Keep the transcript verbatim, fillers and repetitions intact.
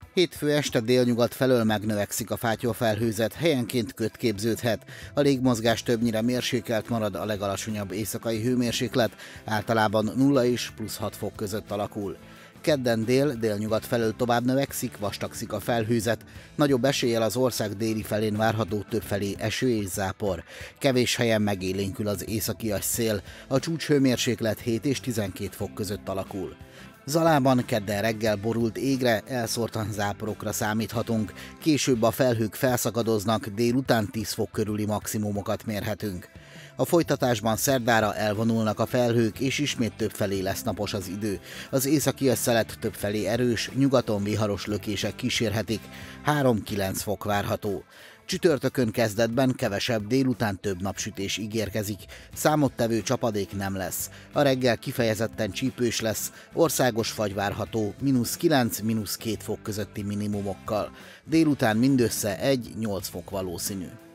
Hétfő este délnyugat felől megnövekszik a fátyolfelhőzet, helyenként köd képződhet. A légmozgás többnyire mérsékelt marad, a legalacsonyabb éjszakai hőmérséklet általában nulla és plusz hat fok között alakul. Kedden dél-délnyugat felől tovább növekszik, vastagszik a felhőzet, nagyobb eséllyel az ország déli felén várható többfelé eső és zápor. Kevés helyen megélénkül az északias szél, a csúcshőmérséklet hét és tizenkét fok között alakul. Zalában kedden reggel borult égre, elszórtan záporokra számíthatunk, később a felhők felszakadoznak, délután tíz fok körüli maximumokat mérhetünk. A folytatásban szerdára elvonulnak a felhők, és ismét többfelé lesz napos az idő. Az északias szelet többfelé erős, nyugaton viharos lökések kísérhetik, három-kilenc fok várható. Csütörtökön kezdetben kevesebb, délután több napsütés ígérkezik, számottevő csapadék nem lesz. A reggel kifejezetten csípős lesz, országos fagy várható, mínusz kilenc, mínusz két fok közötti minimumokkal. Délután mindössze egy-nyolc fok valószínű.